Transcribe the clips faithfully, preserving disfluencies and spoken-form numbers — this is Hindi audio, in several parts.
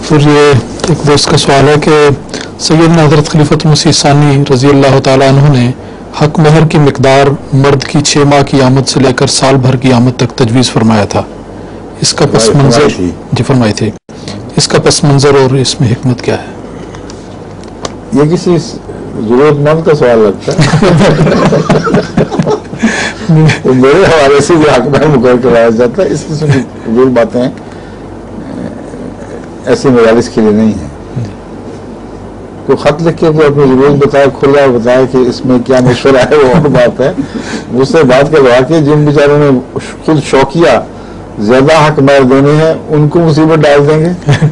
डॉक्टर, ये एक दोस्त का सवाल है कि सैयदना हज़रत खलीफतुल मसीह सानी रज़ी अल्लाह तआला अन्हु ने हक महर की मिकदार मर्द की छः माह की आमद से लेकर साल भर की आमद तक तजवीज़ फरमाया था। इसका पस मंज़र जी फरमाई थी, इसका पस मंज़र और इसमें हिकमत क्या है? ये किसी जरूरतमंद का सवाल लगता है। तो मेरे हवाले से भी हक महर मुकर्रर कराया जाता है। इस किस्म की फजूल बातें ऐसी मजालिस के लिए नहीं है। तो खत लिख के कोई अपनी जरूरत बताए, खुला बताए कि इसमें क्या मशवरा है, वो और बात है। मुझसे बात करवा के जिन बेचारों ने खुद शौकिया ज्यादा हक महर देने हैं उनको मुसीबत डाल देंगे,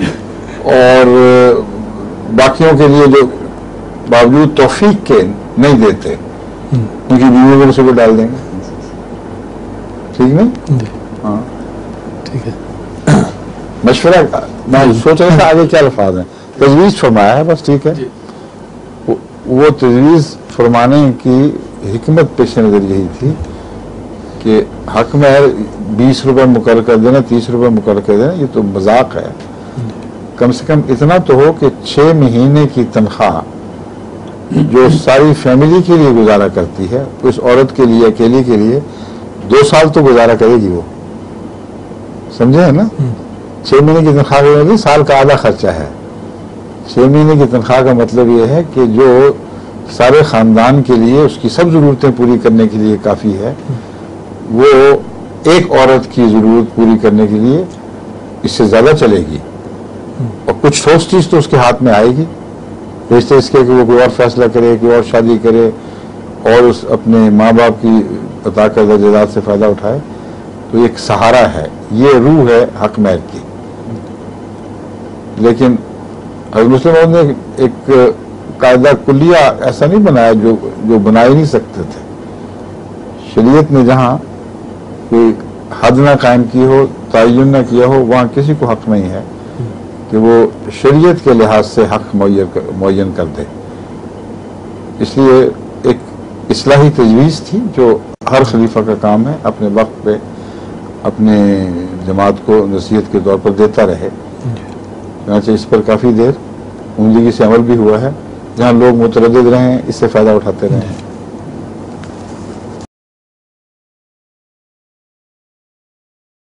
और बाकियों के लिए जो बावजूद तौफीक के नहीं देते उनकी बीवियों को मुसीबत डाल देंगे। ठीक नहीं? हाँ ठीक है। मशवरा मैं सोच रहा था आगे क्या अल्फाज हैं। तजवीज़ फरमाया है बस, ठीक है। वो, वो तजवीज़ फरमाने की हिकमत पेश नज़र यही थी कि हक महर बीस रुपए मुकर्रर कर देना, तीस रुपए मुकर्रर कर देना, ये तो मजाक है। कम से कम इतना तो हो कि छः महीने की तनख्वाह जो सारी फैमिली के लिए गुजारा करती है, उस औरत के लिए, अकेली के लिए दो साल तो गुजारा करेगी वो। समझे है ना? छः महीने की तनख्वाह का मतलब साल का आधा खर्चा है। छः महीने की तनख्वाह का मतलब ये है कि जो सारे ख़ानदान के लिए उसकी सब ज़रूरतें पूरी करने के लिए काफ़ी है, वो एक औरत की ज़रूरत पूरी करने के लिए इससे ज़्यादा चलेगी, और कुछ ठोस चीज़ तो उसके हाथ में आएगी। रिश्ते इसके कि वो कोई और फैसला करे, कोई और शादी करे, और उस अपने माँ बाप की अता करदा जायदाद से फ़ायदा उठाए, तो एक सहारा है। ये रूह है हक महर की। लेकिन हज़रत मुस्लिम ने एक कायदा कुलिया ऐसा नहीं बनाया जो जो बना ही नहीं सकते थे। शरीयत ने जहाँ कोई हद ना कायम की हो, तयन ना किया हो, वहाँ किसी को हक नहीं है कि वो शरीयत के लिहाज से हक मुअय्यन कर दे। इसलिए एक इस्लाही तजवीज़ थी जो हर खलीफा का काम है अपने वक्त पे अपने जमात को नसीहत के तौर पर देता रहे। चनांचे इस पर काफ़ी देर उम्दगी से अमल भी हुआ है। जहाँ लोग मुतरद्दिद रहे, इससे फ़ायदा उठाते रहे।